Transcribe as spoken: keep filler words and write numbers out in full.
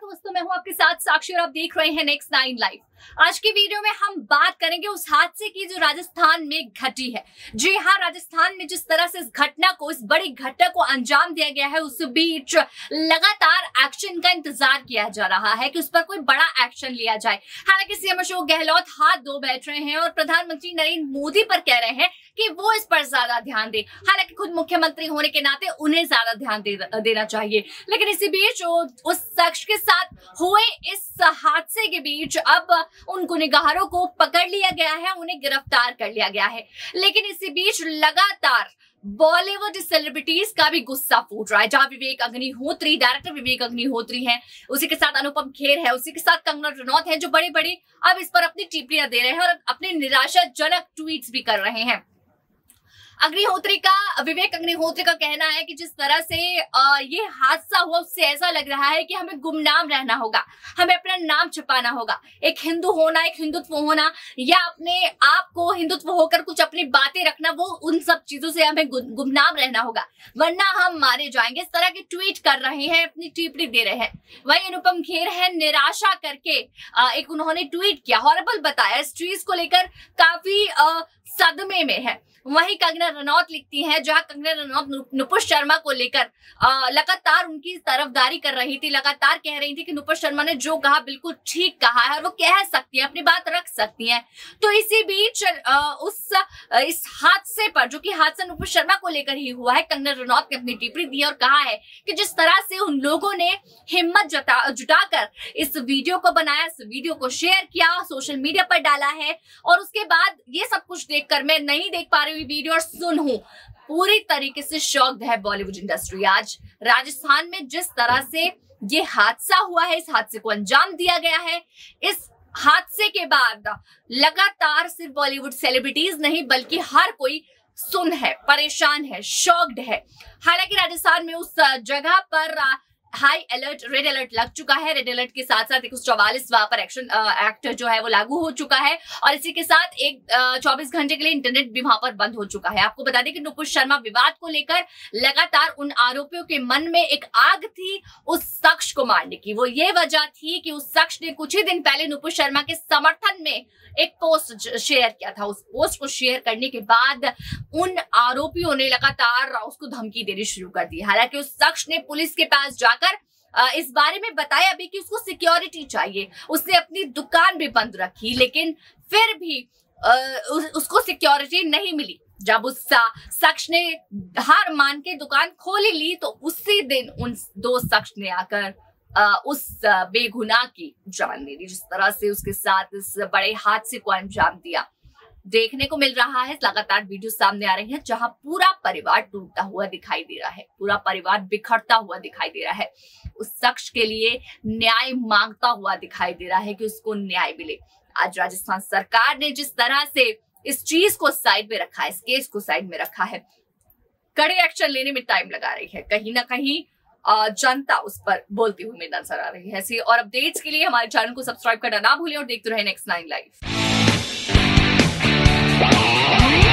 दोस्तों, मैं हूं आपके साथ साक्षी और आप देख रहे हैं नेक्स्ट नाइन लाइव। आज की वीडियो में हम बात करेंगे उस हादसे की जो राजस्थान में घटी है। जी हाँ, राजस्थान में जिस तरह से इस घटना को, इस बड़ी घटना को अंजाम दिया गया है, उस बीच लगातार एक्शन का इंतजार किया जा रहा है कि उस पर कोई बड़ा एक्शन लिया जाए। हालांकि सीएम अशोक गहलोत हाथ धो बैठ रहे हैं और प्रधानमंत्री नरेंद्र मोदी पर कह रहे हैं कि वो इस पर ज्यादा ध्यान दे। हालांकि खुद मुख्यमंत्री होने के नाते उन्हें ज्यादा ध्यान दे, देना चाहिए। लेकिन इसी बीच उस शख्स के साथ हुए इस हादसे के बीच अब उन गुनहगारों को पकड़ लिया गया है, उन्हें गिरफ्तार कर लिया गया है। लेकिन इसी बीच लगातार बॉलीवुड सेलिब्रिटीज का भी गुस्सा फूट रहा है। जहां विवेक अग्निहोत्री, डायरेक्टर विवेक अग्निहोत्री हैं, उसी के साथ अनुपम खेर है, उसी के साथ कंगना रनौत है, जो बड़े बड़े अब इस पर अपनी टिप्पणियां दे रहे हैं और अपने निराशाजनक ट्वीट्स भी कर रहे हैं। अग्निहोत्री का विवेक अग्निहोत्री का कहना है कि जिस तरह से आ, ये हादसा हुआ, उससे ऐसा लग रहा है कि हमें गुमनाम रहना होगा, हमें अपना नाम छुपाना होगा। एक हिंदू होना, एक हिंदुत्व होना, या अपने आप को हिंदुत्व होकर कुछ अपनी बातें रखना, वो उन सब चीजों से हमें गुमनाम रहना होगा, वरना हम मारे जाएंगे। इस तरह के ट्वीट कर रहे हैं, अपनी टिप्पणी दे रहे हैं। वही अनुपम खेर है, निराशा करके आ, एक उन्होंने ट्वीट किया, हॉरेबल बताया, इस चीज को लेकर काफी आ, सदमे में है। वहीं कंगना रनौत लिखती हैं, जहां कंगना रनौत नुपुर शर्मा को लेकर लगातार उनकी तरफदारी कर रही थी, लगातार कह रही थी कि नुपुर शर्मा ने जो कहा बिल्कुल ठीक कहा है और वो कह सकती है, अपनी बात रख सकती हैं। तो इसी बीच आ, उस आ, इस हादसे पर, जो कि हादसा नुपुर शर्मा को लेकर ही हुआ है, कंगना रनौत ने अपनी टिप्पणी दी और कहा है कि जिस तरह से उन लोगों ने हिम्मत जुटा जुटाकर इस वीडियो को बनाया, इस वीडियो को शेयर किया, सोशल मीडिया पर डाला है, और उसके बाद ये सब कुछ देखकर मैं नहीं देख पा रही हुई वीडियो और सुन हूं, पूरी तरीके से शॉक्ड है बॉलीवुड इंडस्ट्री। आज राजस्थान में जिस तरह से ये हादसा हुआ है, इस हादसे को अंजाम दिया गया है, इस हादसे के बाद लगातार सिर्फ बॉलीवुड सेलिब्रिटीज नहीं बल्कि हर कोई सुन है, परेशान है, शॉक्ड है। हालांकि राजस्थान में उस जगह पर हाई अलर्ट, रेड अलर्ट लग चुका है। रेड अलर्ट के साथ साथ एक चौवालीस वहां पर एक्शन एक्ट जो है वो लागू हो चुका है, और इसी के साथ एक चौबीस घंटे के लिए इंटरनेट भी वहां पर बंद हो चुका है। आपको बता दें कि नुपुर शर्मा विवाद को लेकर लगातार उन आरोपियों के मन में एक आग थी उस शख्स को मारने की। वो ये वजह थी कि उस शख्स ने कुछ ही दिन पहले नुपुर शर्मा के समर्थन में एक पोस्ट शेयर किया था। उस पोस्ट को शेयर करने के बाद उन आरोपियों ने लगातार उसको धमकी देनी शुरू कर दी। हालांकि उस शख्स ने पुलिस के पास जाकर इस बारे में बताया भी कि उसको सिक्योरिटी चाहिए, उसने अपनी दुकान भी बंद रखी, लेकिन फिर भी उसको सिक्योरिटी नहीं मिली। जब उस शख्स ने हार मान के दुकान खोल ली तो उसी दिन उन दो शख्स ने आकर Uh, उस बेगुनाह की जान ले ली। जिस तरह से उसके साथ इस बड़े हादसे को अंजाम दिया, देखने को मिल रहा है। लगातार वीडियो सामने आ रही है जहां पूरा परिवार टूटता हुआ दिखाई दे रहा है, पूरा परिवार बिखरता हुआ दिखाई दे रहा है, उस शख्स के लिए न्याय मांगता हुआ दिखाई दे रहा है कि उसको न्याय मिले। आज राजस्थान सरकार ने जिस तरह से इस चीज को साइड में रखा है, इस केस को साइड में रखा है, कड़े एक्शन लेने में टाइम लगा रही है। कहीं ना कहीं जनता उस पर बोलती हुई नजर आ रही है। ऐसी और अपडेट्स के लिए हमारे चैनल को सब्सक्राइब करना ना भूलें और देखते रहे नेक्स्ट नाइन लाइव।